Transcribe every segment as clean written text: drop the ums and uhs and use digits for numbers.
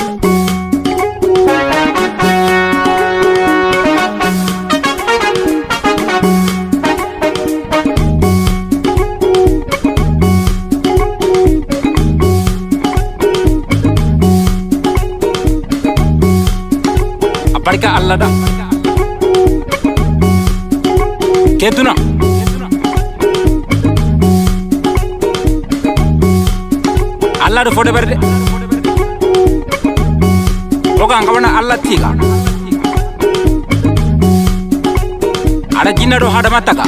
Barka Allah da Ketuna Allah da fode berde Oga ngabana Allah tiga Ada jinna do hada mataka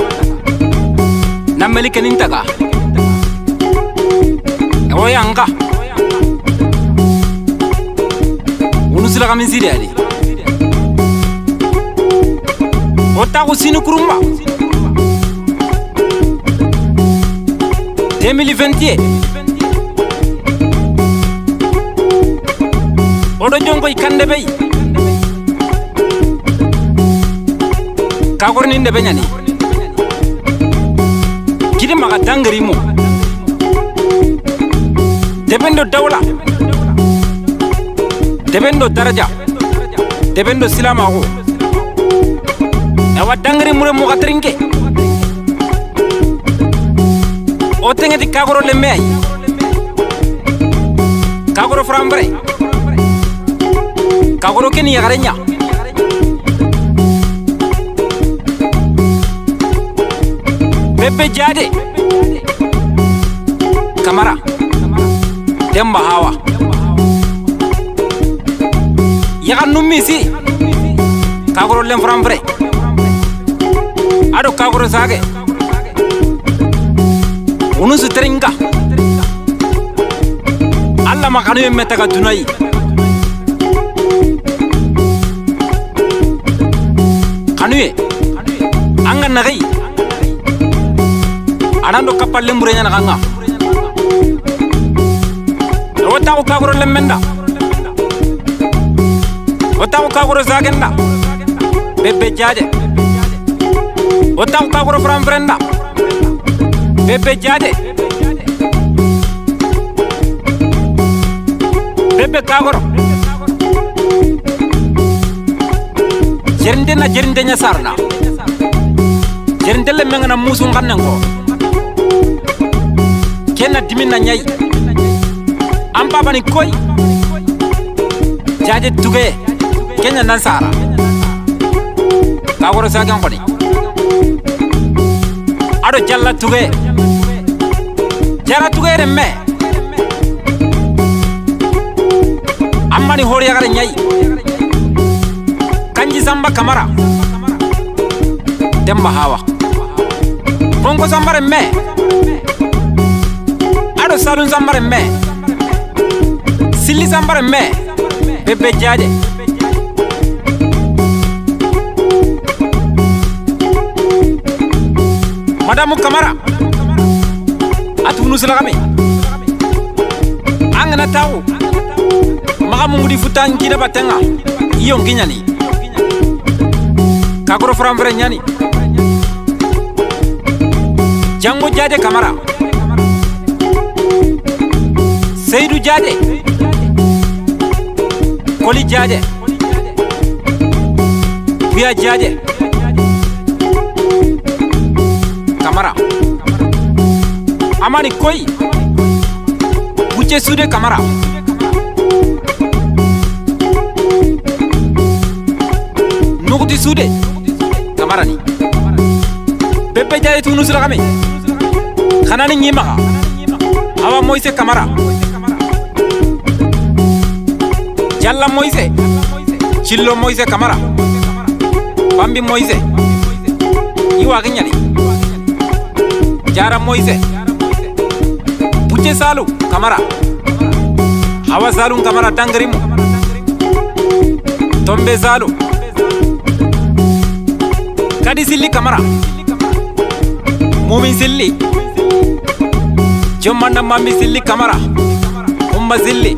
Nameli kenin taka Oyanga Unusila kami siri ali Ota usini kurumba 2020 Odo jongo ikande bey Kagorni inde benyani Kidi maga dangari mo Dependo dawla Dependo daraja Dependo silama ko Awa dangari mure mo gatrinke O tengeti kagoro lemme ay Kagoro frambre Kagoro keni yagarenya Bebe jade Kamara Demba hawa Yagan numisi Kagoro lem frambre Ado kagoro sage Unusu teringa Allah makanu yemmetaga dunai Kanuye Anga nagai Anando kapal lemburenya nakanga Otaku kagoro lemmenda Otaku kagoro sagenda Bebe jaje Otaku kagoro frambrenda Bebe jade Bebe kagoro Jerindenya sarna Jerindele mengana musu nganengo Kena dimina nyai Ampa bani koi Jade tuge Kenya nansara Kagoro sagang koni Ado jalla tuge Jara tuge remme Ammani hori yagare nyai Kanji samba kamara Demba hawa Bongo samba remme Ado salun samba remme Silli samba remme Bebe jade Madamu kamara Atunu silakame Angana tahu Maka mungudi futan kida batenga Iyo nginyani Kagoro frambre nyani Jango jade kamara Seidu jade Koli jade Buya jade Kamara Amani koi Buce sude kamara Nukuti sude Kamara ni Bebe jade tu nusra kami Kanani nyimaka Awa Moise kamara Jalla Moise Chillo Moise kamara Bambi Moise Iwa kenyani Jara Moise Buce salu kamara Hawa salu kamara dangarimu Tombe salu Kadi silli kamara Mumin silli Jomanda mami silli kamara Umma silli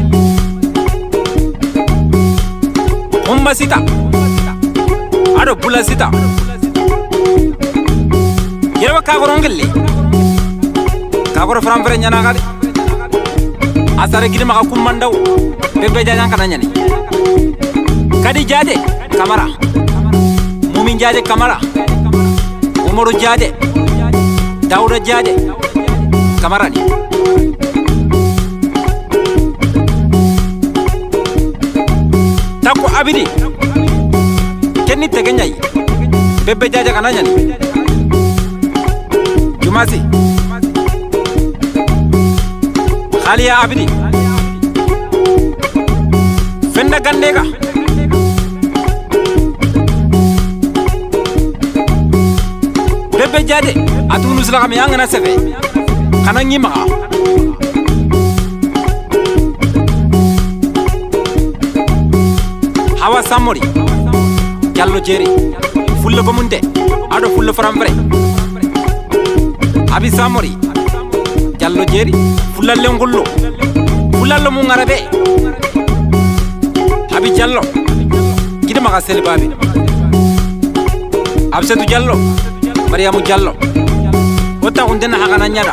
Umma sita Ado bula sita Yewa kagoro ngilli Kagoro frambre nyana gadi asare gidi maka kummandaw bebe jajan kana nyani kadi jade kamara mumin jade kamara umaru jade dauda jade kamara ni tako abidi kenni tegenyai bebe jaja kana nyani jumasi khaliya abidi fenda gandega bebe jade atunu sila kami angana sefe kana ngima hawa samori jallo jeri fulle ko munde ado fulle framfre abi samori jallo jeri fulalle ngullo fulallo mu ngarabe abi jallo gidi maka sel babi absetu jallo mariamu jallo wota undena hagana nyada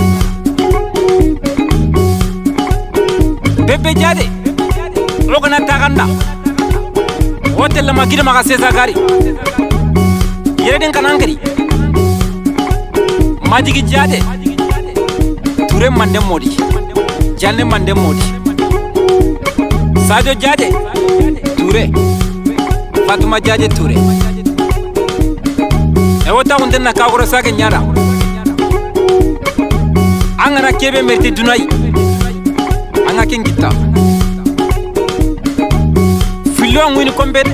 bebe jade rogana taganda hotel ma gidi maka sesa gari yereden kanangari majigi jade ture mande modi janne mande modi sadio jade ture fatuma jade ture e wota undena kagoro sake nyada angana kebe merti dunai anga kengita fillo ngwini kombe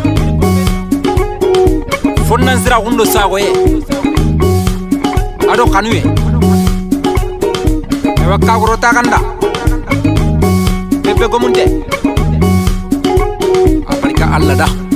fonnan zira hundo sago ye ado kanuye ewa kagoro takanda bebe gomunde aparika alla da